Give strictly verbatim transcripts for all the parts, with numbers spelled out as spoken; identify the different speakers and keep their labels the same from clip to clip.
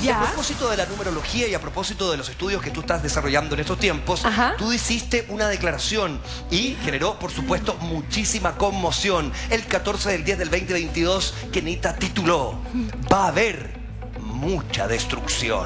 Speaker 1: Y a propósito de la numerología y a propósito de los estudios que tú estás desarrollando en estos tiempos,
Speaker 2: Ajá.
Speaker 1: tú hiciste una declaración y generó, por supuesto, muchísima conmoción. El catorce del diez del veinte veintidós, Kenita tituló: va a haber mucha destrucción.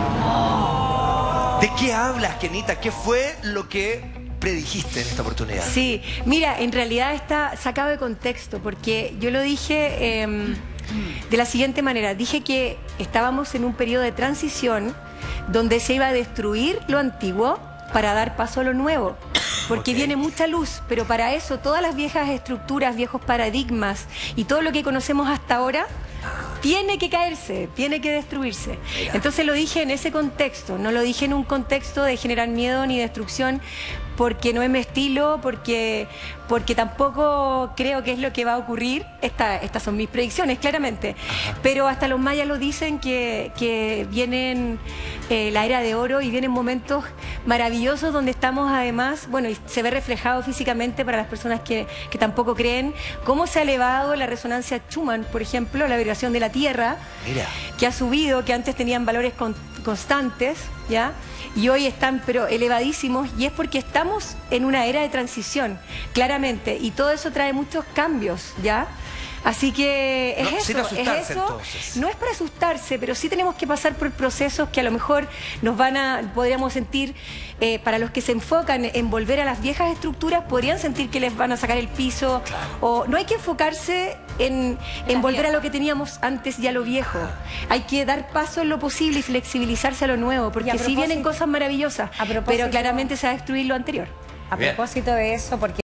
Speaker 1: ¿De qué hablas, Kenita? ¿Qué fue lo que predijiste en esta oportunidad?
Speaker 2: Sí, mira, en realidad está sacado de contexto, porque yo lo dije eh, de la siguiente manera. Dije que estábamos en un periodo de transición donde se iba a destruir lo antiguo para dar paso a lo nuevo. Porque okay. viene mucha luz, pero para eso todas las viejas estructuras, viejos paradigmas y todo lo que conocemos hasta ahora tiene que caerse, tiene que destruirse. Mira. Entonces lo dije en ese contexto, no lo dije en un contexto de generar miedo ni destrucción, porque no es mi estilo, porque, porque tampoco creo que es lo que va a ocurrir. Esta, estas son mis predicciones, claramente. Pero hasta los mayas lo dicen, que, que vienen eh, la era de oro y vienen momentos maravillosos donde estamos además, bueno, y se ve reflejado físicamente para las personas que, que tampoco creen, cómo se ha elevado la resonancia Schumann, por ejemplo, la vibración de la Tierra. Mira. Que ha subido, que antes tenían valores con, constantes, ¿ya? Y hoy están pero elevadísimos, y es porque estamos en una era de transición, claramente, y todo eso trae muchos cambios, ¿ya? Así que es
Speaker 1: no,
Speaker 2: eso,
Speaker 1: sin asustarse,
Speaker 2: es eso.
Speaker 1: Entonces.
Speaker 2: No es para asustarse, pero sí tenemos que pasar por procesos que a lo mejor nos van a, podríamos sentir, eh, para los que se enfocan en volver a las viejas estructuras, podrían sentir que les van a sacar el piso, claro. O no hay que enfocarse en, en volver a lo que teníamos antes y a lo viejo. Hay que dar paso en lo posible y flexibilizarse a lo nuevo, porque sí vienen cosas maravillosas, pero claramente se va a destruir lo anterior.
Speaker 3: A propósito de eso, porque